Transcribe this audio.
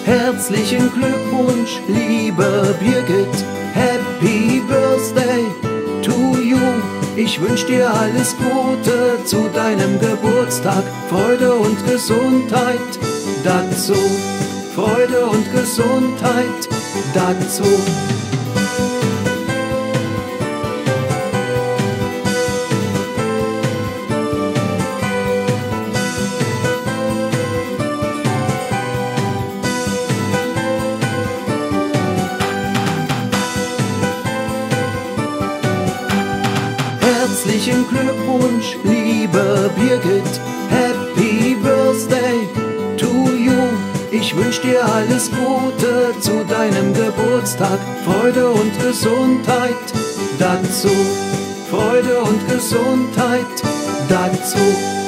Herzlichen Glückwunsch, liebe Birgit, Happy Birthday to you. Ich wünsch dir alles Gute zu deinem Geburtstag, Freude und Gesundheit dazu, Freude und Gesundheit dazu. Herzlichen Glückwunsch, liebe Birgit, Happy Birthday to you. Ich wünsch dir alles Gute zu deinem Geburtstag, Freude und Gesundheit dazu, Freude und Gesundheit dazu.